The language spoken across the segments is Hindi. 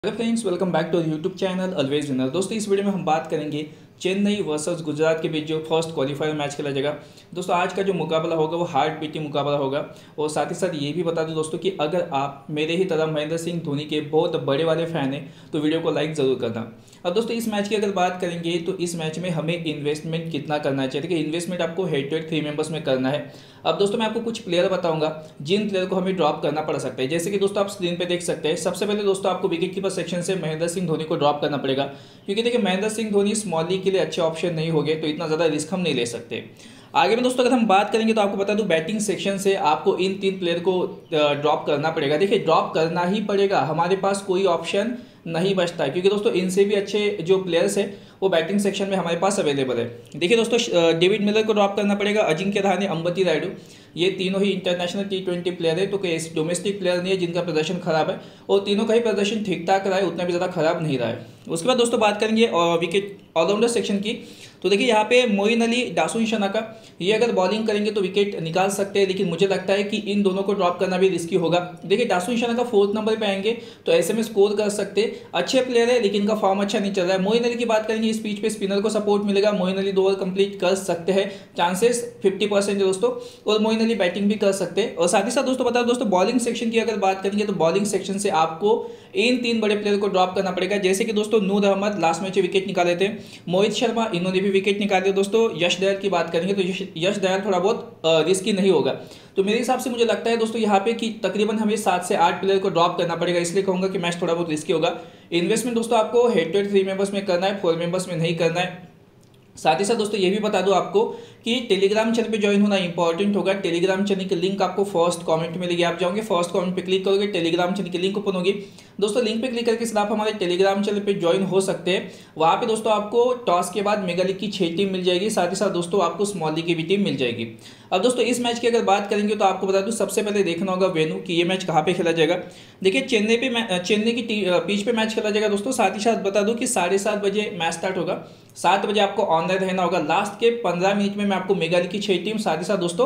Hello friends, welcome back to YouTube channel always winner. दोस्तों, इस वीडियो में हम बात करेंगे चेन्नई वर्सेस गुजरात के बीच जो फर्स्ट क्वालिफायर मैच खेला जाएगा। दोस्तों, आज का जो मुकाबला होगा वो हार्ट बीटिंग मुकाबला होगा। और साथ ही साथ ये भी बता दूं दोस्तों कि अगर आप मेरे ही तरह महेंद्र सिंह धोनी के बहुत बड़े वाले फैन हैं तो वीडियो को लाइक ज़रूर करना। अब दोस्तों, इस मैच की अगर बात करेंगे तो इस मैच में हमें इन्वेस्टमेंट कितना करना चाहिए। देखिए, इन्वेस्टमेंट आपको हेड टू हेड 3 मेंबर्स में करना है। अब दोस्तों, मैं आपको कुछ प्लेयर बताऊंगा जिन प्लेयर को हमें ड्रॉप करना पड़ सकता है। जैसे कि दोस्तों आप स्क्रीन पे देख सकते हैं। सबसे पहले दोस्तों आपको विकेट कीपर सेक्शन से महेंद्र सिंह धोनी को ड्रॉप करना पड़ेगा, क्योंकि देखिए महेंद्र सिंह धोनी स्मॉल लीग के लिए अच्छे ऑप्शन नहीं हो गए, तो इतना ज़्यादा रिस्क हम नहीं ले सकते। आगे में दोस्तों अगर हम बात करेंगे तो आपको बता दूं बैटिंग सेक्शन से आपको इन 3 प्लेयर को ड्रॉप करना पड़ेगा। देखिए, ड्रॉप करना ही पड़ेगा, हमारे पास कोई ऑप्शन नहीं बचता है, क्योंकि दोस्तों इनसे भी अच्छे जो प्लेयर्स हैं वो बैटिंग सेक्शन में हमारे पास अवेलेबल है। देखिए दोस्तों, डेविड मिलर को ड्रॉप करना पड़ेगा, अजिंक्य रहाणे, अंबती रायडू, ये तीनों ही इंटरनेशनल T20 प्लेयर है, तो कोई डोमेस्टिक प्लेयर नहीं है जिनका प्रदर्शन खराब है, और तीनों का ही प्रदर्शन ठीक ठाक रहा है, उतना भी ज़्यादा खराब नहीं रहा है। उसके बाद दोस्तों बात करेंगे विकेट ऑलराउंडर सेक्शन की। तो देखिए यहाँ पे मोइन अली, दासुन शनाका, ये अगर बॉलिंग करेंगे तो विकेट निकाल सकते हैं, लेकिन मुझे लगता है कि इन दोनों को ड्रॉप करना भी रिस्की होगा। देखिए, दासुन शनाका 4th नंबर पे आएंगे तो ऐसे में स्कोर कर सकते, अच्छे प्लेयर है लेकिन इनका फॉर्म अच्छा नहीं चल रहा है। मोइन अली की बात करेंगे, इस पिच पे स्पिनर को सपोर्ट मिलेगा, मोइन अली 2 ओवर कंप्लीट कर सकते हैं, चांसेस 50% है दोस्तों, और मोइन अली बैटिंग भी कर सकते हैं। और साथ ही साथ दोस्तों बता दोस्तों बॉलिंग सेक्शन की अगर बात करेंगे तो बॉलिंग सेक्शन से आपको इन 3 बड़े प्लेयर को ड्रॉप करना पड़ेगा। जैसे कि दोस्तों Noor Ahmad last match wicket निकाले थे, मोहित शर्मा, इन्होंने भी विकेट निकाले। दोस्तों यश दयाल की बात करेंगे तो यश दयाल थोड़ा बहुत रिस्की नहीं होगा। तो मेरे हिसाब से मुझे लगता है दोस्तों यहाँ पे कि तकरीबन हमें 7 से 8 प्लेयर को ड्रॉप करना पड़ेगा, इसलिए कहूँगा कि मैच थोड़ा बहुत रिस्की होगा। इन्वेस्टमेंट दोस्तों आपको हेड टू हेड 3 मेंबर्स में करना है, 4 मेंबर्स में नहीं करना है। साथ ही साथ दोस्तों ये भी बता दूं आपको कि टेलीग्राम चैनल पे ज्वाइन होना इंपॉर्टेंट होगा। टेलीग्राम चैनल की लिंक आपको फर्स्ट कमेंट मिलेगी, आप जाओगे फर्स्ट कमेंट पे क्लिक करोगे, टेलीग्राम चैनल की लिंक ओपन होगी। दोस्तों लिंक पे क्लिक करके सिर्फ आप हमारे टेलीग्राम चैनल पे ज्वाइन हो सकते हैं। वहाँ पे दोस्तों आपको टॉस के बाद मेगा लीग की 6 टीम मिल जाएगी, साथ ही साथ दोस्तों आपको स्मॉल लीग की भी टीम मिल जाएगी। अब दोस्तों इस मैच की अगर बात करेंगे तो आपको बता दूं सबसे पहले देखना होगा वेन्यू कि ये मैच कहाँ पे खेला जाएगा। देखिए, चेन्नई की पिच पे मैच खेला जाएगा दोस्तों। साथ ही साथ बता दूं कि 7:30 बजे मैच स्टार्ट होगा, 7 बजे आपको ऑनलाइन रहना होगा। लास्ट के 15 मिनट में मैं आपको मेगा लीग की 6 टीम, साथ ही साथ दोस्तों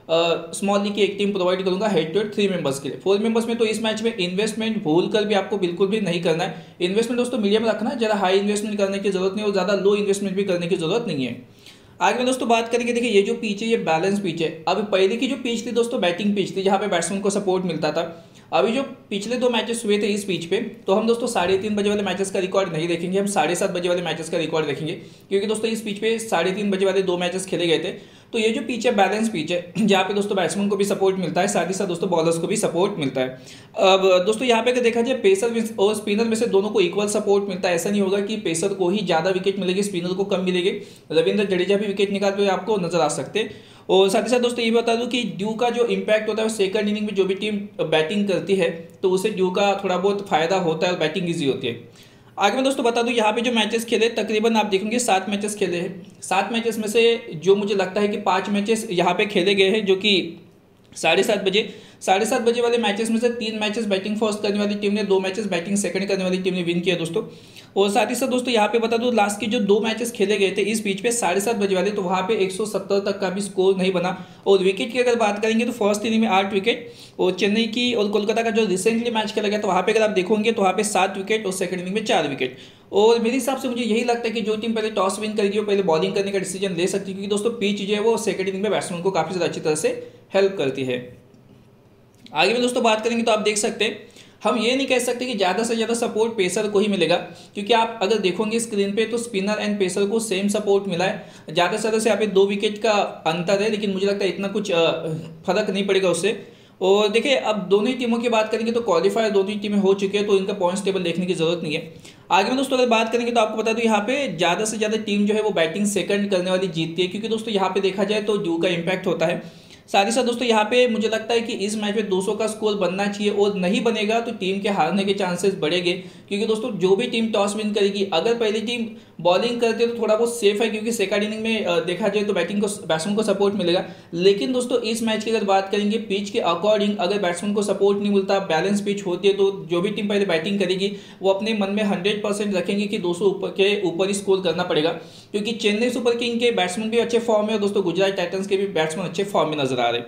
स्मॉल लीग की 1 टीम प्रोवाइड करूंगा हेड टू हेड 3 मेंबर्स के लिए। 4 मेंबर्स में तो इस मैच में इन्वेस्टमेंट भूल कर भी आपको बिल्कुल भी नहीं करना है। इन्वेस्टमेंट दोस्तों मीडियम रखना है, ज़्यादा हाई इन्वेस्टमेंट करने की जरूरत नहीं और ज़्यादा लो इन्वेस्टमेंट भी करने की जरूरत नहीं है। आगे में दोस्तों बात करेंगे, देखिए ये जो पिच है ये बैलेंस पिच है। अब पहले की जो पिच थी दोस्तों बैटिंग पिच थी, जहाँ पे बैट्समैन को सपोर्ट मिलता था। अभी जो पिछले 2 मैचेस हुए थे इस पिच पे, तो हम दोस्तों 3:30 बजे वाले मैचेस का रिकॉर्ड नहीं देखेंगे, हम 7:30 बजे वाले मैचेस का रिकॉर्ड देखेंगे, क्योंकि दोस्तों इस पिच पे 3:30 बजे वाले 2 मैचेस खेले गए थे। तो ये जो पिच है बैलेंस पिच है, जहाँ पे दोस्तों बैट्समैन को भी सपोर्ट मिलता है, साथ ही साथ दोस्तों बॉलर्स को भी सपोर्ट मिलता है। अब दोस्तों यहाँ पे अगर देखा जाए पेसर और स्पिनर में से दोनों को इक्वल सपोर्ट मिलता है। ऐसा नहीं होगा कि पेसर को ही ज़्यादा विकेट मिलेगी, स्पिनर को कम मिलेगी। रविंद्र जडेजा भी विकेट निकालते हुए आपको नजर आ सकते हैं। और साथ ही साथ दोस्तों ये बता दूं कि ड्यू का जो इम्पैक्ट होता है वो सेकंड इनिंग में जो भी टीम बैटिंग करती है तो उसे ड्यू का थोड़ा बहुत फायदा होता है और बैटिंग ईजी होती है। आगे मैं दोस्तों बता दूं यहाँ पे जो मैचेस खेले तकरीबन आप देखेंगे 7 मैचेस खेले हैं। 7 मैचेस में से जो मुझे लगता है कि 5 मैचेस यहाँ पे खेले गए हैं, जो कि 7:30 बजे वाले मैचेस में से 3 मैचेस बैटिंग फर्स्ट करने वाली टीम ने, 2 मैचेस बैटिंग सेकंड करने वाली टीम ने विन किया दोस्तों। और साथ ही साथ दोस्तों यहाँ पे बता दूं लास्ट के जो 2 मैचेस खेले गए थे इस पिच पे 7:30 बजे वाले, तो वहाँ पे 170 तक का भी स्कोर नहीं बना। और विकेट की अगर बात करेंगे तो फर्स्ट इनिंग में 8 विकेट, और चेन्नई की और कोलकाता का जो रिसेंटली मैच खेला गया तो वहाँ पे अगर आप देखोगे तो वहाँ पे 7 विकेट और सेकंड इनिंग में 4 विकेट। और मेरे हिसाब से मुझे यही लगता है कि जो टीम पहले टॉस विन करेगी वो पहले बॉलिंग करने का डिसीजन ले सकती है, क्योंकि दोस्तों पिच जो है वो सेकंड इनिंग में बैट्समैन को काफ़ी ज़्यादा अच्छी तरह से हेल्प करती है। आगे में दोस्तों बात करेंगे तो आप देख सकते हैं हम ये नहीं कह सकते कि ज़्यादा से ज़्यादा सपोर्ट पेसर को ही मिलेगा, क्योंकि आप अगर देखोगे स्क्रीन पे तो स्पिनर एंड पेसर को सेम सपोर्ट मिला है। ज़्यादा से ज़्यादा से यहाँ पे 2 विकेट का अंतर है, लेकिन मुझे लगता है इतना कुछ फर्क नहीं पड़ेगा उससे। और देखिए अब दोनों ही टीमों की बात करेंगे तो क्वालिफायर दोनों ही टीमें हो चुकी है, तो इनका पॉइंट्स टेबल देखने की जरूरत नहीं है। आगे में दोस्तों अगर बात करेंगे तो आपको बता दूं यहाँ पे ज़्यादा से ज़्यादा टीम जो है वो बैटिंग सेकंड करने वाली जीतती है, क्योंकि दोस्तों यहाँ पे देखा जाए तो ड्यू का इम्पैक्ट होता है। साथ ही साथ दोस्तों यहाँ पे मुझे लगता है कि इस मैच में 200 का स्कोर बनना चाहिए, और नहीं बनेगा तो टीम के हारने के चांसेस बढ़ेंगे, क्योंकि दोस्तों जो भी टीम टॉस विन करेगी, अगर पहली टीम बॉलिंग करती है तो थोड़ा बहुत सेफ है, क्योंकि सेकंड इनिंग में देखा जाए तो बैट्समैन को सपोर्ट मिलेगा। लेकिन दोस्तों इस मैच की अगर बात करेंगे पिच के अकॉर्डिंग, अगर बैट्समैन को सपोर्ट नहीं मिलता, बैलेंस पिच होती है, तो जो भी टीम पहले बैटिंग करेगी वो अपने मन में 100% रखेंगे कि 200 के ऊपर ही स्कोर करना पड़ेगा, क्योंकि चेन्नई सुपर किंग के बैट्समैन भी अच्छे फॉर्म में और दोस्तों गुजरात टाइटंस के भी बैट्समैन अच्छे फॉर्म में नजर आ रहे हैं।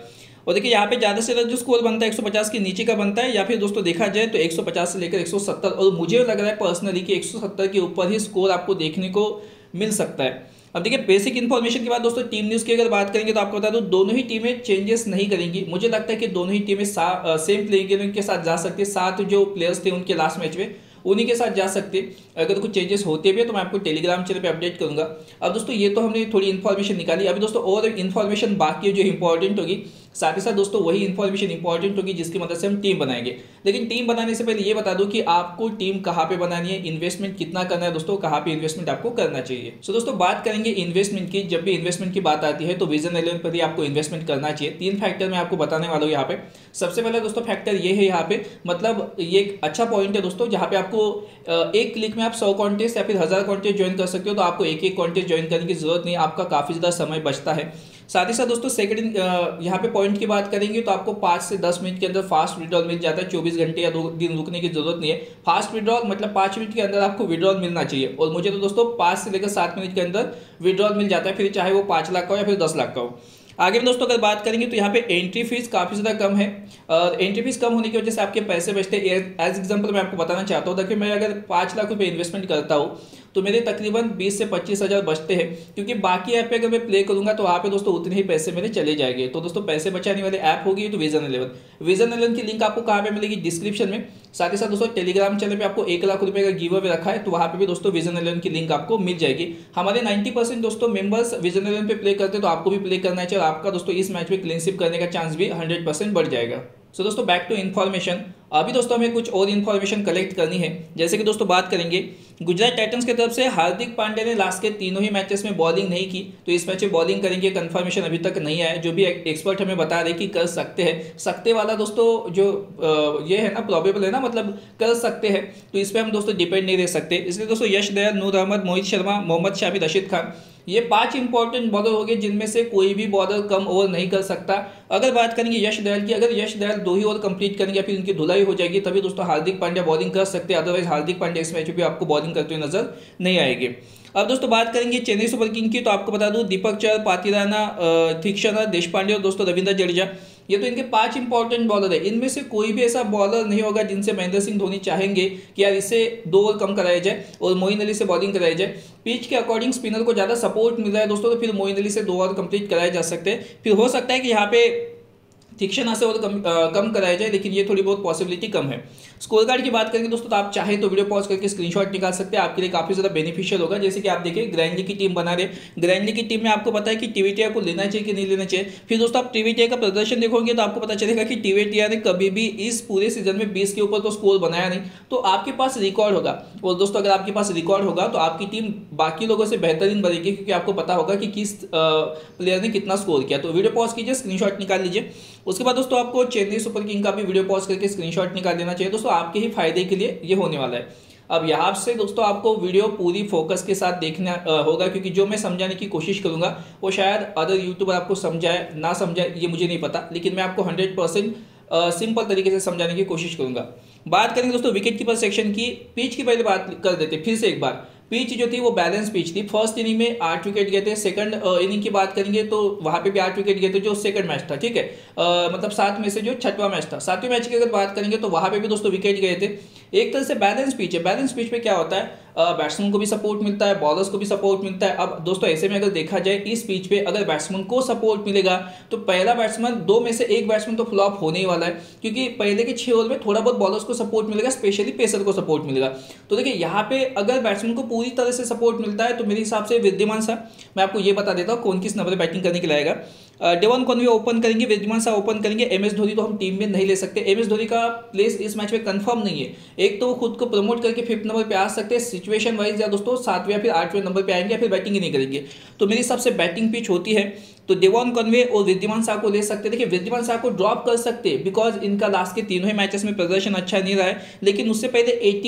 और देखिए यहाँ पे ज़्यादा से ज़्यादा जो स्कोर बनता है 150 के नीचे का बनता है, या फिर दोस्तों देखा जाए तो 150 से लेकर 170, और मुझे लग रहा है पर्सनली कि 170 के ऊपर ही स्कोर आपको देखने को मिल सकता है। अब देखिए बेसिक इन्फॉर्मेशन के बाद दोस्तों टीम न्यूज़ की अगर बात करेंगे तो आपको बता दूं दोनों ही टीमें चेंजेस नहीं करेंगी। मुझे लगता है कि दोनों ही टीमें सेम प्लेइंग के साथ जा सकती है। 7 जो प्लेयर्स थे उनके लास्ट मैच में उन्हीं के साथ जा सकते। अगर कुछ चेंजेस होते भी तो मैं आपको टेलीग्राम चैनल पे अपडेट करूंगा। अब दोस्तों ये तो हमने थोड़ी इन्फॉर्मेशन निकाली, अभी दोस्तों और इन्फॉर्मेशन बाकी है जो इंपॉर्टेंट होगी। साथ ही साथ दोस्तों वही इन्फॉर्मेशन इंपॉर्टेंट होगी जिसकी मदद से हम टीम बनाएंगे। लेकिन टीम बनाने से पहले ये बता दूं कि आपको टीम कहाँ पे बनानी है, इन्वेस्टमेंट कितना करना है दोस्तों, कहाँ पे इन्वेस्टमेंट आपको करना चाहिए। सो दोस्तों बात करेंगे इन्वेस्टमेंट की। जब भी इन्वेस्टमेंट की बात आती है तो विजन 11 पर ही आपको इन्वेस्टमेंट करना चाहिए। 3 फैक्टर मैं आपको बताने वाला हूँ यहाँ पे। सबसे पहला दोस्तों फैक्टर ये है यहाँ पे, मतलब ये एक अच्छा पॉइंट है दोस्तों जहाँ पे आपको एक क्लिक में आप 100 कॉन्टेस्ट या फिर 1000 कॉन्टेस्ट ज्वाइन कर सकते हो। तो आपको एक एक कॉन्टेस्ट ज्वाइन करने की जरूरत नहीं, आपका काफी ज्यादा समय बचता है। साथ ही साथ दोस्तों सेकंड यहाँ पे पॉइंट की बात करेंगे तो आपको 5 से 10 मिनट के अंदर फास्ट विड्रॉल मिल जाता है। 24 घंटे या 2 दिन रुकने की जरूरत नहीं है। फास्ट विड्रॉल मतलब 5 मिनट के अंदर आपको विड्रॉल मिलना चाहिए, और मुझे तो दोस्तों 5 से लेकर 7 मिनट के अंदर विड्रॉल मिल जाता है, फिर चाहे वो 5 लाख का हो या फिर 10 लाख का हो। आगे में दोस्तों अगर बात करेंगे तो यहाँ पे एंट्री फीस काफ़ी ज़्यादा कम है, और एंट्री फीस कम होने की वजह से आपके पैसे बचते हैं। एज एग्जांपल मैं आपको बताना चाहता हूँ कि मैं अगर 5 लाख रुपए इन्वेस्टमेंट करता हूँ तो मेरे तकरीबन 20 से 25 हज़ार बचते हैं, क्योंकि बाकी ऐप पे अगर मैं प्ले करूंगा तो वहाँ पे दोस्तों उतने ही पैसे मेरे चले जाएंगे। तो दोस्तों पैसे बचाने वाले ऐप होगी तो विजन 11। विजन 11 की लिंक आपको कहाँ पे मिलेगी, डिस्क्रिप्शन में। साथ ही साथ दोस्तों टेलीग्राम चैनल पे आपको 1 लाख रुपए का गिव अवे रखा है, तो वहाँ पे भी दोस्तों विजन 11 की लिंक आपको मिल जाएगी। हमारे 90% दोस्तों मेंबर्स विजन 11 पे प्ले करते हैं, तो आपको भी प्ले करना चाहिए, और आपका दोस्तों इस मैच में क्लीनशिप करने का चांस भी 100% बढ़ जाएगा। सो दोस्तों बैक टू इन्फॉर्मेशन। अभी दोस्तों हमें कुछ और इन्फॉर्मेशन कलेक्ट करनी है। जैसे कि दोस्तों बात करेंगे गुजरात टाइटंस की तरफ से हार्दिक पांड्या ने लास्ट के तीनों ही मैचेस में बॉलिंग नहीं की, तो इस मैच में बॉलिंग करेंगे, कंफर्मेशन अभी तक नहीं आया। जो भी एक्सपर्ट हमें बता रहे कि कर सकते हैं, सकते वाला दोस्तों जो ये है ना प्रोबेबल है ना, मतलब कर सकते हैं, तो इस पर हम दोस्तों डिपेंड नहीं रह सकते। इसलिए दोस्तों यश दयाल, नूर अहमद, मोहित शर्मा, मोहम्मद शामी, रशीद खान, ये 5 इंपॉर्टेंट बॉलर हो गए जिनमें से कोई भी बॉलर कम ओवर नहीं कर सकता। अगर बात करेंगे यश दयाल की, अगर यश दयाल 2 ही ओवर कंप्लीट करेंगे या फिर उनकी धुलाई हो जाएगी तभी दोस्तों हार्दिक पांड्या बॉलिंग कर सकते हैं, अदरवाइज हार्दिक पांड्या इस मैच में भी आपको बॉलिंग करते हुए नजर नहीं आएंगे। अब दोस्तों बात करेंगे चेन्नई सुपर किंग की, तो आपको बता दूं दीपक चहर, पातिराना, तीक्षण देशपांडे और दोस्तों रविंद्र जडेजा, ये तो इनके 5 इंपॉर्टेंट बॉलर है। इनमें से कोई भी ऐसा बॉलर नहीं होगा जिनसे महेंद्र सिंह धोनी चाहेंगे कि यार इसे 2 ओवर कम कराया जाए और मोइन अली से बॉलिंग कराई जाए। पिच के अकॉर्डिंग स्पिनर को ज्यादा सपोर्ट मिल रहा है दोस्तों, तो फिर मोइन अली से 2 ओवर कंप्लीट कराए जा सकते हैं। फिर हो सकता है कि यहाँ पे तीक्षण से और कम कराया जाए, लेकिन ये थोड़ी बहुत पॉसिबिलिटी कम है। स्कोर कार्ड की बात करेंगे दोस्तों तो आप चाहे तो वीडियो पॉज करके स्क्रीनशॉट निकाल सकते हैं, आपके लिए काफी ज्यादा बेनिफिशियल होगा। जैसे कि आप देखिए ग्रैंडली की टीम बना रहे, ग्रैंडली की टीम में आपको पता है कि टीवीटीआर को लेना चाहिए कि नहीं लेना चाहिए। फिर दोस्तों आप टीवीटीआर का प्रदर्शन देखोगे तो आपको पता चलेगा कि टीवीटीआर ने कभी भी इस पूरे सीजन में 20 के ऊपर तो स्कोर बनाया नहीं, तो आपके पास रिकॉर्ड होगा। और दोस्तों अगर आपके पास रिकॉर्ड होगा तो आपकी टीम बाकी लोगों से बेहतरीन बनेगी, क्योंकि आपको पता होगा कि किस प्लेयर ने कितना स्कोर किया। तो वीडियो पॉज कीजिए, स्क्रीनशॉट निकाल लीजिए। उसके बाद दोस्तों आपको चेन्नई सुपर किंग का भी वीडियो पॉज करके स्क्रीनशॉट निकाल देना चाहिए। दोस्तों आपके ही फायदे के लिए ये होने वाला है। अब यहाँ से दोस्तों आपको वीडियो पूरी फोकस के साथ देखना होगा, क्योंकि जो मैं समझाने की कोशिश करूंगा वो शायद अदर यूट्यूबर आपको समझाए ना समझाए ये मुझे नहीं पता, लेकिन मैं आपको 100% सिंपल तरीके से समझाने की कोशिश करूंगा। बात करेंगे दोस्तों विकेट कीपर सेक्शन की। पिच की पहले बात कर देते फिर से एक बार। पिच जो थी वो बैलेंस पिच थी। फर्स्ट इनिंग में 8 विकेट गए थे, सेकंड इनिंग की बात करेंगे तो वहां पे भी 8 विकेट गए थे, जो सेकंड मैच था, ठीक है, मतलब 7 में से जो 6वां मैच था। 7वें मैच की अगर बात करेंगे तो वहां पे भी दोस्तों विकेट गए थे। एक तरह से बैलेंस पिच है। बैलेंस पिच पे क्या होता है, बैट्समैन को भी सपोर्ट मिलता है, बॉलर्स को भी सपोर्ट मिलता है। अब दोस्तों ऐसे में अगर देखा जाए इस पिच पे अगर बैट्समैन को सपोर्ट मिलेगा तो पहला बैट्समैन, 2 में से 1 बैट्समैन तो फ्लॉप होने ही वाला है, क्योंकि पहले के 6 ओवर में थोड़ा बहुत बॉलर्स को सपोर्ट मिलेगा, स्पेशली पेसर को सपोर्ट मिलेगा। तो देखिए यहाँ पे अगर बैट्समैन को पूरी तरह से सपोर्ट मिलता है तो मेरे हिसाब से वृद्धिमान शाह, मैं आपको ये बता देता हूँ कौन किस नंबर बैटिंग करने के लिए आएगा। डेवन कॉनवे ओपन करेंगे, वृद्धिमान शाह ओपन करेंगे। MS धोनी तो हम टीम में नहीं ले सकते। MS धोनी का प्लेस इस मैच में कंफर्म नहीं है। एक तो वो खुद को प्रमोट करके 5th नंबर पे आ सकते हैं सिचुएशन वाइज, या दोस्तों 7वें या फिर 8वें नंबर पे आएंगे या फिर बैटिंग ही नहीं करेंगे। तो मेरे हिसाब से बैटिंग पिच होती है तो डेवन कॉनवे और वृद्धिमान शाह को ले सकते हैं। देखिए वृद्धिमान शाह को ड्रॉप कर सकते हैं बिकॉज इनका लास्ट के तीनों ही मैचेस में प्रदर्शन अच्छा नहीं रहा है, लेकिन उससे पहले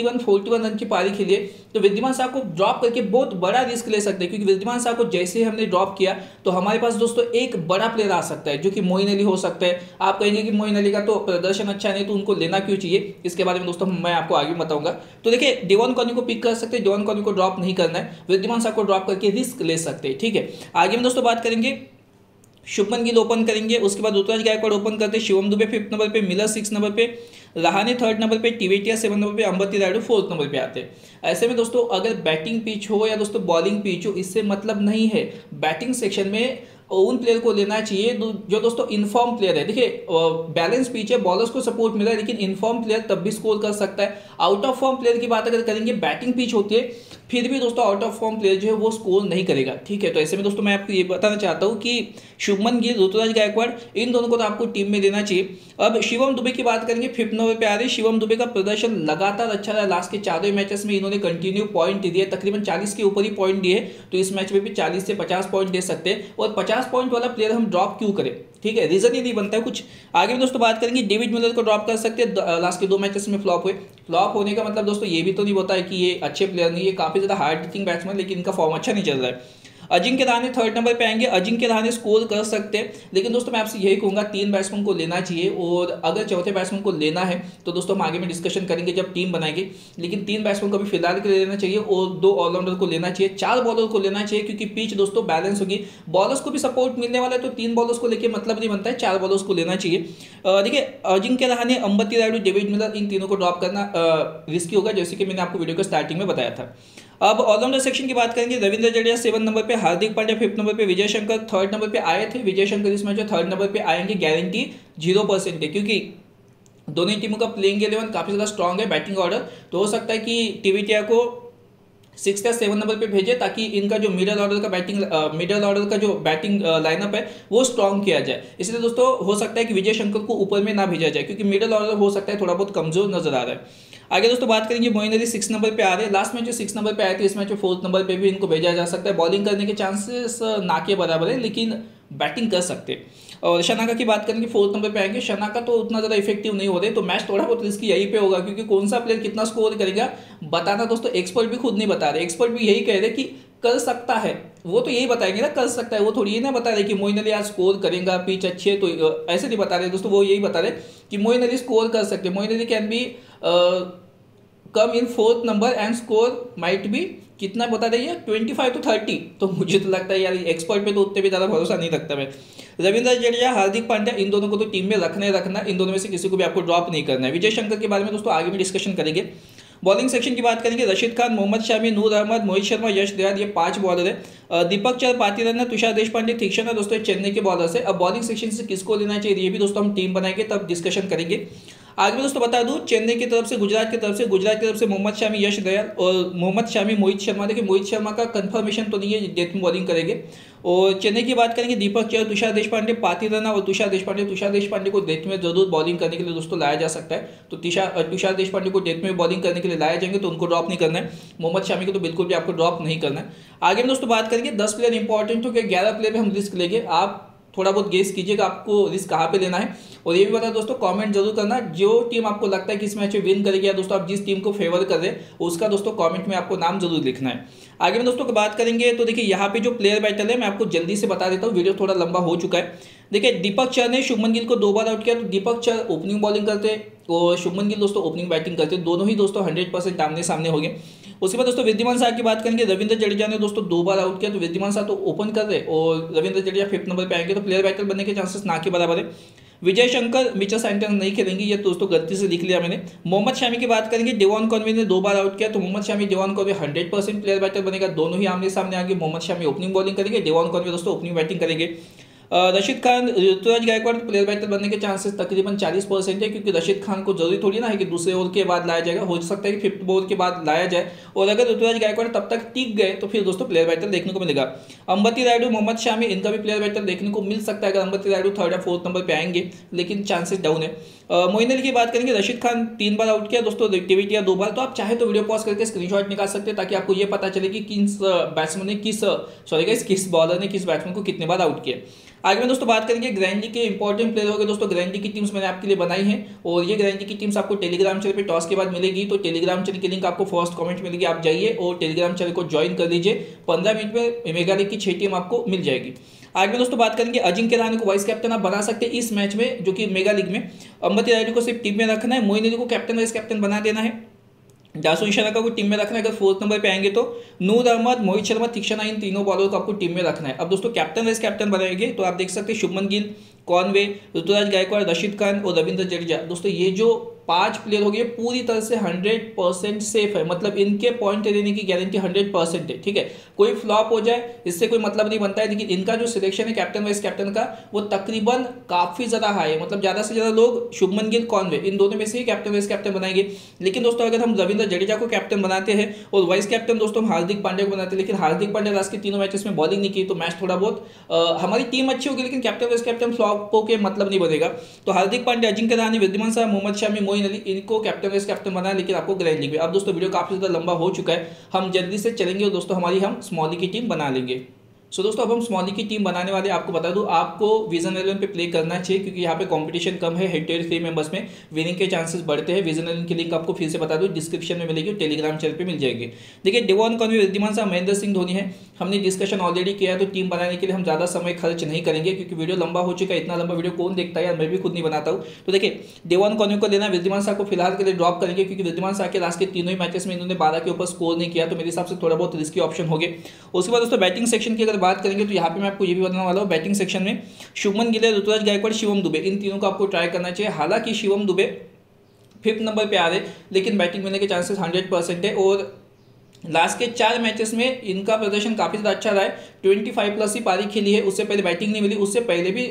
41 रन की पारी खेली है। तो वृद्धिमान शाह को ड्रॉप करके बहुत बड़ा रिस्क ले सकते हैं, क्योंकि वृद्धिमान शाह को जैसे ही हमने ड्रॉप किया तो हमारे पास दोस्तों एक बड़ा प्लेयर आ सकता है जो कि मोइन अली हो सकता है। आप कहेंगे कि मोइन अली का तो प्रदर्शन अच्छा नहीं तो उनको लेना क्यों चाहिए, इसके बारे में दोस्तों मैं आपको आगे बताऊंगा। तो देखिए डेवन कॉनवे को पिक कर सकते हैं, डेवन कॉनवे को ड्रॉप नहीं करना है, वृद्धिमान शाह को ड्रॉप करके रिस्क ले सकते हैं, ठीक है। आगे में दोस्तों बात करेंगे शुभमन गिल ओपन करेंगे, उसके बाद ऋतुराज गायकवाड़ ओपन करते, शिवम दुबे 5th नंबर पे, मिलर 6 नंबर पे, रहाणे 3rd नंबर पे, टीवेटिया 7 नंबर पे, अंबती रायडू 4th नंबर पे आते हैं। ऐसे में दोस्तों अगर बैटिंग पिच हो या दोस्तों बॉलिंग पिच हो, इससे मतलब नहीं है। बैटिंग सेक्शन में उन प्लेयर को लेना चाहिए जो दोस्तों इनफॉर्म प्लेयर है। देखिए बैलेंस पिच है, बॉलर्स को सपोर्ट मिल रहा है, लेकिन इनफॉर्म प्लेयर तब भी स्कोर कर सकता है। आउट ऑफ फॉर्म प्लेयर की बात अगर करेंगे, बैटिंग पिच होती है, फिर भी दोस्तों आउट ऑफ फॉर्म प्लेयर जो है वो स्कोर नहीं करेगा, ठीक है। तो ऐसे में दोस्तों मैं आपको ये बताना चाहता हूँ कि शुभमन गिल, ऋतुराज गायकवाड़, इन दोनों को तो आपको टीम में लेना चाहिए। अब शिवम दुबे की बात करेंगे, 5th नंबर पे आ रहे। शिवम दुबे का प्रदर्शन लगातार अच्छा रहा, लास्ट के 4 मैचेस में इन्होंने कंटिन्यू पॉइंट दिए, तकरीबन 40 के ऊपर ही पॉइंट दिए, तो इस मैच में भी 40 से 50 पॉइंट दे सकते हैं। और 50 पॉइंट वाला प्लेयर हम ड्रॉप क्यों करें, ठीक है, रीजन ही नहीं बनता है कुछ। आगे भी दोस्तों बात करेंगे, डेविड मिलर को ड्रॉप कर सकते हैं, लास्ट के 2 मैचेस में फ्लॉप हुए। फ्लॉप होने का मतलब दोस्तों ये भी तो नहीं होता है कि ये अच्छे प्लेयर नहीं, ये काफी ज्यादा हार्ड हिटिंग बैट्समैन, लेकिन इनका फॉर्म अच्छा नहीं चल रहा है। अजिंक्य रहाणे 3rd नंबर पे आएंगे, अजिंक्य रहाणे स्कोर कर सकते हैं, लेकिन दोस्तों मैं आपसे यही कहूंगा 3 बैट्समैन को लेना चाहिए। और अगर चौथे बैट्समैन को लेना है तो दोस्तों हम आगे में डिस्कशन करेंगे जब टीम बनाएंगे, लेकिन 3 बैट्समैन को भी फिलहाल के लिए लेना चाहिए और 2 ऑलराउंडर को लेना चाहिए, 4 बॉलर को लेना चाहिए, क्योंकि पिच दोस्तों बैलेंस होगी, बॉलर्स को भी सपोर्ट मिलने वाला है, तो 3 बॉलर्स को लेकर मतलब नहीं बनता है, 4 बॉलर्स को लेना चाहिए। देखिए अजिंक्य रहाणे, अंबती रायडू, डेविड मिलर, इन तीनों को ड्रॉप करना रिस्की होगा, जैसे कि मैंने आपको वीडियो के स्टार्टिंग में बताया था। अब ऑलराउंडर सेक्शन की बात करेंगे, रविंद्र जडेजा 7 नंबर पे, हार्दिक पांड्या 5th नंबर पे, विजय शंकर 3rd नंबर पे आए थे। विजय शंकर इस मैच में 3rd नंबर पे आएंगे, गारंटी 0% है, क्योंकि दोनों ही टीमों का प्लेइंग 11 काफी ज्यादा स्ट्रांग है बैटिंग ऑर्डर, तो हो सकता है कि टीविटिया को 6 या 7 नंबर पे भेजे, ताकि इनका जो मिडिल ऑर्डर का जो बैटिंग लाइनअप है वो स्ट्रांग किया जाए। इसलिए दोस्तों हो सकता है कि विजय शंकर को ऊपर में ना भेजा जाए, क्योंकि मिडिल ऑर्डर हो सकता है थोड़ा बहुत कमजोर नजर आ रहा है। आगे दोस्तों बात करेंगे, मोइन अली 6 नंबर पे आ रहे हैं, लास्ट मैच जो 6 नंबर पे आए थे, इस मैच में 4th नंबर पे भी इनको भेजा जा सकता है। बॉलिंग करने के चांसेस ना के बराबर है, लेकिन बैटिंग कर सकते हैं। और शनाका की बात करेंगे, 4th नंबर पे आएंगे। शनाका तो उतना ज़्यादा इफेक्टिव नहीं हो रहे, तो मैच थोड़ा बहुत रिस्की यहीं पे होगा, क्योंकि कौन सा प्लेयर कितना स्कोर करेगा बताना दोस्तों एक्सपर्ट भी खुद नहीं बता रहे। एक्सपर्ट भी यही कह रहे कि कर सकता है, वो तो यही बताएंगे ना कर सकता है, वो थोड़ी ये ना बता रहे कि मोइन अली आज स्कोर करेगा, पिच अच्छी है, तो ऐसे नहीं बता रहे दोस्तों, वो यही बता रहे कि मोइन अली स्कोर कर सकते हैं। Moeen Ali can be come in 4th number and score might be कितना बता रही है 25 to 30। तो मुझे तो लगता है यार एक्सपर्ट पे तो उतने भी ज़्यादा भरोसा नहीं रखता मैं। रविंद्र जडेजा, हार्दिक पांड्या, इन दोनों को तो टीम में रखना, इन दोनों में से किसी को भी आपको ड्रॉप नहीं करना है। विजय शंकर के बारे में दोस्तों आगे में डिस्कशन करेंगे। बॉलिंग सेक्शन की बात करेंगे, रशीद खान, मोहम्मद शामी, नूर अहमद, मोहित शर्मा, यश दयाल, ये 5 बॉलर है। दीपक चहर, पातिरन्ना, तुषार देशपांडे, तीक्ष्ण है दोस्तों चेन्नई के बॉलर्स है। अब बॉलिंग सेक्शन से किसको लेना चाहिए ये भी दोस्तों हम टीम बनाएंगे तब डिस्कशन करेंगे। आगे में दोस्तों बता दूं, चेन्नई की तरफ से, गुजरात की तरफ से मोहम्मद शामी, यश दयाल, और मोहम्मद शामी, मोहित शर्मा। देखिए मोहित शर्मा का कंफर्मेशन तो नहीं है डेथ में बॉलिंग करेंगे। और चेन्नई की बात करेंगे, दीपक चहर, तुषार देशपांडे, पातिरन्ना और तुषार देशपांडे को डेथ में जरूर बॉलिंग करने के लिए दोस्तों लाया जा सकता है। तो तुषार देशपांडे को डेथ में बॉलिंग करने के लिए लाया जाएंगे, तो उनको ड्रॉप नहीं करना है। मोहम्मद शामी को तो बिल्कुल भी आपको ड्रॉप नहीं करना है। आगे में दोस्तों बात करेंगे, 10 प्लेयर इंपॉर्टेंट हो गए, 11 प्लेयर में हम रिस्क लेंगे। आप थोड़ा बहुत गेस कीजिएगा आपको रिस्क कहाँ पे लेना है। और ये भी बता दोस्तों कमेंट जरूर करना, जो टीम आपको लगता है कि इस मैच में विन करेगी, या दोस्तों आप जिस टीम को फेवर कर रहे हैं उसका दोस्तों कमेंट में आपको नाम जरूर लिखना है। आगे में दोस्तों की बात करेंगे, तो देखिए यहाँ पे जो प्लेयर बैटल है मैं आपको जल्दी से बता देता हूँ, वीडियो थोड़ा लंबा हो चुका है। देखिए दीपक चहर ने शुभमन गिल को 2 बार आउट किया, तो दीपक चहर ओपनिंग बॉलिंग करते और शुभमन गिल दोस्तों ओपनिंग बैटिंग करते, दोनों ही दोस्तों 100% आमने सामने हो गए। उसके बाद दोस्तों वृद्धिमान शाह की बात करेंगे, रविंद्र जडेजा ने दोस्तों 2 बार आउट किया, तो वृद्धिमान शाह तो ओपन कर रहे और रविंद्र जडेजा 5th नंबर पे आएंगे, तो प्लेयर बैटल बनने के चांसेस ना के बराबर है। विजय शंकर, मिचेल सैंटनर नहीं खेलेंगे, ये दोस्तों गलती से लिख लिया मैंने। मोहम्मद शामी की बात करेंगे, डेवन कॉनवे ने 2 बार आउट किया, तो Mohammed Shami, Devon Conway 100% player batter बनेगा, दोनों ही आमने सामने आगे। मोहम्मद शामी ओपनिंग बॉलिंग करेंगे, डेवन कॉनवे दोस्तों ओपनिंग बैटिंग करेंगे। रशीद खान, ऋतुराज गायकवाड़ प्लेयर बैटर बनने के चांसेस तकरीबन 40% है, क्योंकि रशीद खान को जरूरी थोड़ी ना है कि दूसरे ओवर के बाद लाया जाएगा, हो सकता है कि 5th ओवर के बाद लाया जाए, और अगर ऋतुराज गायकवाड़ तब तक टिक गए तो फिर दोस्तों प्लेयर बैटर देखने को मिलेगा। अंबती रायडू, मोहम्मद शामी, इनका भी प्लेयर बैटर देखने को मिल सकता है अगर अंबती रायडू 3rd या 4th नंबर पे आएंगे, लेकिन चांसेस डाउन है। मोइन अली की बात करेंगे, रशीद खान 3 बार आउट किया दोस्तों, टीविटिया 2 बार। तो आप चाहे तो वीडियो पॉज करके स्क्रीनशॉट निकाल सकते हैं, ताकि आपको ये पता चले कि किस बैट्समैन ने किस बॉलर ने किस बैट्समैन को कितने बार आउट किया। आगे में दोस्तों बात करेंगे ग्रैंडी के इंपॉर्टेंट प्लेयर हो गए दोस्तों। ग्रैंडी की टीम्स मैंने आपके लिए बनाई हैं, और ये ग्रैंडी की टीम्स आपको टेलीग्राम चैनल पे टॉस के बाद मिलेगी, तो टेलीग्राम चैनल की लिंक आपको फर्स्ट कमेंट मिलेगी, आप जाइए और टेलीग्राम चैनल को ज्वाइन कर लीजिए। 15 मिनट में मेघालय की 6 टीम आपको मिल जाएगी। आगे में दोस्तों बात करेंगे, अजिंक्य रहाणे को वाइस कैप्टन आप बना सकते हैं इस मैच में, जो कि मेगा लीग में। अंबती रायडू को सिर्फ टीम में रखना है, मोइन अली को कैप्टन वाइस कैप्टन बना देना है। दासुन शर्मा को टीम में रखना है। अगर 4th नंबर पे आएंगे तो नूर अहमद, मोहित शर्मा, तीक्षणा, इन तीनों बॉलर को आपको टीम में रखना है। अब दोस्तों कैप्टन वाइस कैप्टन बनाएंगे तो आप देख सकते हैं शुभमन गिल, कॉनवे, ऋतुराज गायकवाड़, रशीद खान और रविंद्र जडेजा। दोस्तों ये जो 5 प्लेयर हो गए पूरी तरह से 100% सेफ है, मतलब इनके पॉइंट देने की गारंटी 100% है। ठीक है, कोई फ्लॉप हो जाए इससे कोई मतलब नहीं बनता है, लेकिन इनका जो सिलेक्शन है कैप्टन वाइस कैप्टन का वो तकरीबन काफी ज्यादा हाई है, मतलब ज्यादा से ज्यादा लोग शुभमन गिल, कॉनवे इन दोनों में से ही कैप्टन वाइस कैप्टन बनाएंगे। लेकिन दोस्तों अगर हम रविंद्र जडेजा को कैप्टन बनाते हैं और वाइस कैप्टन दोस्तों हम हार्दिक पांड्या को बनाते हैं, लेकिन हार्दिक पांड्या लास्ट के तीनों मैचेस में बॉलिंग नहीं की तो मैच थोड़ा बहुत हमारी टीम अच्छी होगी, लेकिन कैप्टन वाइस कैप्टन फ्लॉपों के मतलब नहीं बनेगा। तो हार्दिक पांड्या, अजिंक्य रहाणे, वृद्धिमान साहब, मोहम्मद शामी, मोइन अली, इनको कैप्टन वाइस कैप्टन बनाया, लेकिन आपको ग्रैंड लीग में। अब दोस्तों वीडियो काफी ज्यादा लंबा हो चुका है, हम जल्दी से चलेंगे और दोस्तों हमारी हम स्मॉली की टीम बना लेंगे। सो दोस्तों अब हम स्मॉली की टीम बनाने वाले, आपको बता दूं आपको विजन 11 पे प्ले करना चाहिए क्योंकि यहाँ पे कंपटीशन कम है। हेड टू हेड 3 मेंबर्स में विनिंग के चांसेस बढ़ते हैं। विजन 11 की लिंक आपको फिर से बता दूं डिस्क्रिप्शन में मिलेगी, टेलीग्राम चैनल पे मिल जाएगी। देखिए डेवॉन कॉनवे, वृद्धिमान साहब, महेंद्र सिंह धोनी है, हमने डिस्कशन ऑलरेडी किया है, तो टीम बनाने के लिए हम ज़्यादा समय खर्च नहीं करेंगे क्योंकि वीडियो लंबा हो चुका है। इतना लंबा वीडियो कौन देखता है यार, मैं भी खुद नहीं बनाता हूँ। तो देखिए डेवॉन कॉनवे को लेना, वृद्धिमान साहब को फिलहाल के लिए ड्रॉप करेंगे क्योंकि वृद्धिमान साहब के लास्ट के तीनों ही मैचेस में इन्होंने 12 के ऊपर स्कोर नहीं किया, तो मेरे हिसाब से थोड़ा बहुत रिस्की ऑप्शन हो गए। उसके बाद दोस्तों बैटिंग सेक्शन की अगर बात करेंगे तो यहाँ पे मैं आपको ये भी बताने वाला हूँ, बैटिंग सेक्शन में शुभमन गिल, ऋतुराज गायकवाड़, शिवम दुबे, इन तीनों को आपको ट्राई करना चाहिए। हालांकि शिवम दुबे 5th नंबर पे आ रहे, लेकिन बैटिंग मिलने के चांसेस 100% है और लास्ट के 4 मैचेस में इनका प्रदर्शन काफी ज्यादा अच्छा रहा है। 25+ ही पारी खेली है, उससे पहले बैटिंग नहीं मिली, उससे पहले भी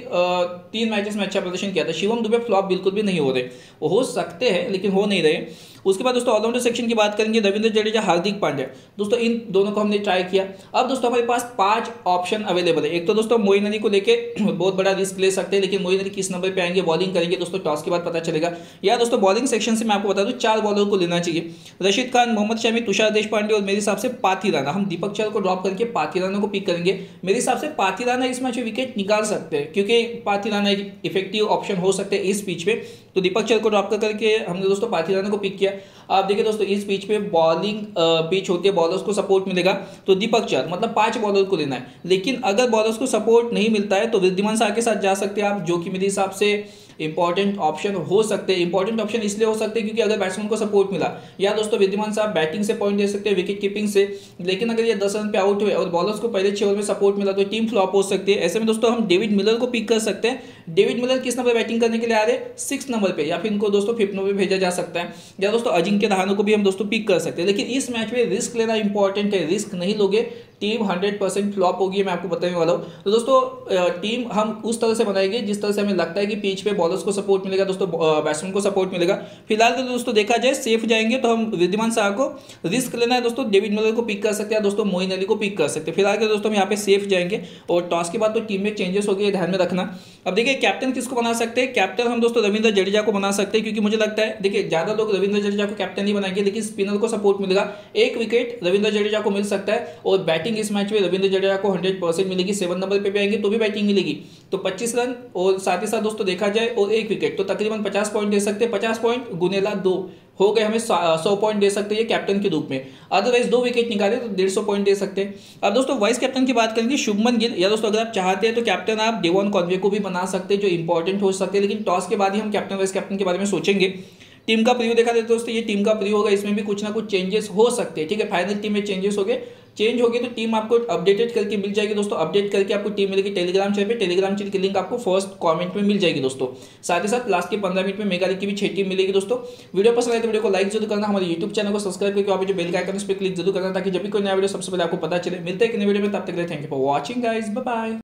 3 मैचेस में अच्छा प्रदर्शन किया था। शिवम दुबे फ्लॉप बिल्कुल भी नहीं हो रहे, वो हो सकते हैं लेकिन हो नहीं रहे। उसके बाद दोस्तों ऑलराउंडर सेक्शन की बात करेंगे, रविंद्र जडेजा, हार्दिक पांड्या, दोस्तों इन दोनों को हमने ट्राई किया। अब दोस्तों हमारे पास 5 ऑप्शन अवेलेबल है। एक तो दोस्तों मोइन अली को लेके बहुत बड़ा रिस्क ले सकते हैं, लेकिन मोइन अली किस नंबर पे आएंगे, बॉलिंग करेंगे दोस्तों टॉस के बाद पता चलेगा। या दोस्तों बॉलिंग सेक्शन से मैं आपको बता दूं 4 बॉलर को लेना चाहिए, रशीद खान, मोहम्मद शमी, तुषार देशपांडे और मेरे हिसाब से पाथिराना। हम दीपक चहर को ड्रॉप करके पाथिराना को पिक करेंगे। मेरे हिसाब से पाथिराना इस मैच में विकेट निकाल सकते हैं क्योंकि पाथिराना एक इफेक्टिव ऑप्शन हो सकते हैं इस पिच पे। तो दीपक चहर को ड्रॉप करके हमने दोस्तों पाथिराना को पिक किया। आप देखिए दोस्तों इस पिच पे बॉलिंग पिच होती है, बॉलर्स को सपोर्ट मिलेगा, तो दीपक चहर मतलब 5 बॉलर को लेना है। लेकिन अगर बॉलर्स को सपोर्ट नहीं मिलता है तो वृद्धिमान साह के साथ जा सकते हैं आप, जो कि मेरे हिसाब से इंपॉर्टेंट ऑप्शन हो सकते हैं। इंपॉर्टेंट ऑप्शन इसलिए हो सकते हैं क्योंकि अगर बैट्समैन को सपोर्ट मिला, या दोस्तों वृद्धिमान साहब बैटिंग से पॉइंट दे सकते हैं, विकेट कीपिंग से, लेकिन अगर ये 10 रन पे आउट हुए और बॉलर्स को पहले 6 ओवर में सपोर्ट मिला तो टीम फ्लॉप हो सकती है। ऐसे में दोस्तों हम डेविड मिलर को पिक कर सकते हैं। डेविड मिलर किस नंबर बैटिंग करने के लिए आ रहे हैं, 6th नंबर पे, या फिर इनको दोस्तों 5th नंबर पे भेजा जा सकता है। या दोस्तों अजिंक्य रहाणे को भी हम दोस्तों पिक कर सकते हैं। लेकिन इस मैच में रिस्क लेना इंपॉर्टेंट है, रिस्क नहीं लोगे टीम 100% फ्लॉप होगी, मैं आपको बताने वाला हूँ। तो दोस्तों टीम हम उस तरह से बनाएंगे जिस तरह से हमें लगता है कि पिच पे बॉलर्स को सपोर्ट मिलेगा, दोस्तों बैट्समैन को सपोर्ट मिलेगा। फिलहाल तो दोस्तों देखा जाए सेफ जाएंगे तो हम वृद्धिमान साह को रिस्क लेना है दोस्तों, डेविड मिलर को पिक कर सकते हैं, दोस्तों मोइन अली को पिक कर सकते हैं। फिलहाल के दोस्तों हम यहाँ पे सेफ जाएंगे और टॉस के बाद तो टीम में चेंजेस हो गए, ध्यान में रखना। अब देखिए कैप्टन किसको बना सकते हैं, कैप्टन हम दोस्तों रविंद्र जडेजा को बना सकते हैं क्योंकि मुझे लगता है देखिए ज्यादा लोग रविंद्र जडेजा को कैप्टन नहीं बनाएंगे, लेकिन स्पिनर को सपोर्ट मिलेगा, 1 विकेट रविंद्र जडेजा को मिल सकता है और बैटिंग इस मैच में रविंद्र जडेजा को 100% मिलेगी। 7 नंबर पे भी आएंगे तो भी बैटिंग मिलेगी, तो 25 रन और साथ ही साथ दोस्तों देखा जाए और 1 विकेट, तो तकरीबन 50 पॉइंट दे सकते हैं। 50 पॉइंट गुनेला 2 हो गए, हमें 100 पॉइंट दे सकते हैं कैप्टन के रूप में। अदरवाइज 2 विकेट निकाले तो 150 पॉइंट दे सकते हैं। अब दोस्तों वाइस कैप्टन की बात करेंगे, शुभमन गिल, या दोस्तों अगर आप चाहते हैं तो कैप्टन आप डेवॉन कॉनवे को भी बना सकते हैं जो इंपॉर्टेंट हो सकते हैं, लेकिन टॉस के बाद ही हम कैप्टन वाइस कैप्टन के बारे में सोचेंगे। टीम का प्रीव्यू देखा देते दोस्तों, ये टीम का प्रीव्यू होगा, इसमें भी कुछ ना कुछ चेंजेस हो सकते हैं। ठीक है, फाइनल टीम में चेंजेस हो गए, चेंज होगी तो टीम आपको अपडेटेड करके मिल जाएगी दोस्तों। अपडेट करके आपको टीम मिलेगी टेलीग्राम चैनल पे, टेलीग्राम चैनल की लिंक आपको फर्स्ट कमेंट में मिल जाएगी दोस्तों। साथ ही साथ लास्ट के 15 मिनट में मेगा लीग की भी 6 टीम मिलेगी दोस्तों। वीडियो पसंद आए तो वीडियो को लाइक जरूर करना, हमारे यूट्यूब चैनल को सब्सक्राइब करके आप जो बेल का आइकन उस पर क्लिक जरूर करना ताकि जब भी कोई नया वीडियो सबसे पहले आपको पता चले। मिलते हैं एक नए वीडियो में, तब तक के लिए thank you for watching guys, bye bye.